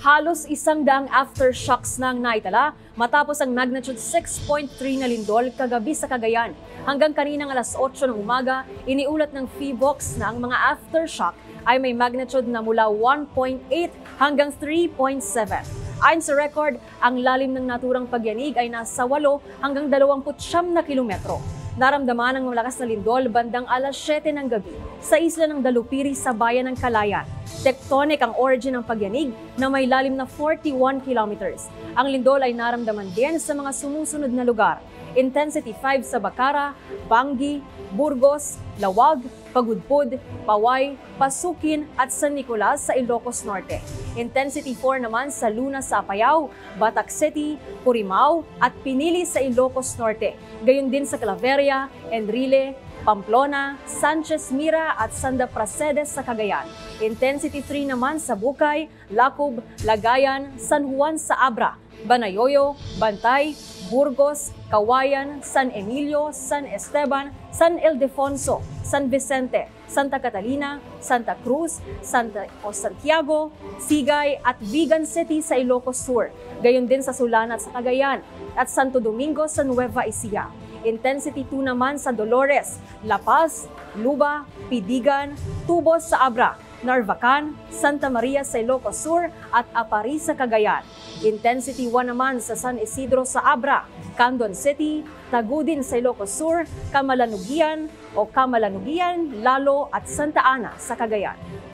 Halos 100 aftershocks na ang naitala matapos ang magnitude 6.3 na lindol kagabi sa Cagayan. Hanggang kaninang alas 8 ng umaga, iniulat ng PHIVOLCS na ang mga aftershock ay may magnitude na mula 1.8 hanggang 3.7. Ayon sa record, ang lalim ng naturang pagyanig ay nasa 8 hanggang 29 na kilometro. Naramdaman ang malakas na lindol bandang alas 7 ng gabi sa isla ng Dalupiri sa bayan ng Calayan. Tectonic ang origin ng pagyanig na may lalim na 41 kilometers. Ang lindol ay naramdaman din sa mga sumusunod na lugar. Intensity 5 sa Bacara, Bangi, Burgos, Lawag, Pagudpud, Paway, Pasukin at San Nicolas sa Ilocos Norte. Intensity 4 naman sa Luna sa Apayao, Batac City, Purimao at Pinili sa Ilocos Norte. Gayon din sa Claveria, Enrile, Pamplona, Sanchez Mira at Santa Pracedes sa Cagayan. Intensity 3 naman sa Bukay, Lacob, Lagayan, San Juan sa Abra, Banayoyo, Bantay, Burgos, Kawayan, San Emilio, San Esteban, San Ildefonso, San Vicente, Santa Catalina, Santa Cruz, Santiago, Sigay at Vigan City sa Ilocos Sur. Gayon din sa Sulan at sa Cagayan at Santo Domingo sa Nueva Ecija. Intensity 2 naman sa Dolores, La Paz, Luba, Pidigan, Tubos sa Abra, Narvacan, Santa Maria sa Ilocos Sur at Apari sa Cagayan. Intensity 1 naman sa San Isidro sa Abra, Candon City, Tagudin sa Ilocos Sur, Camalanugian, Lalo at Santa Ana sa Cagayan.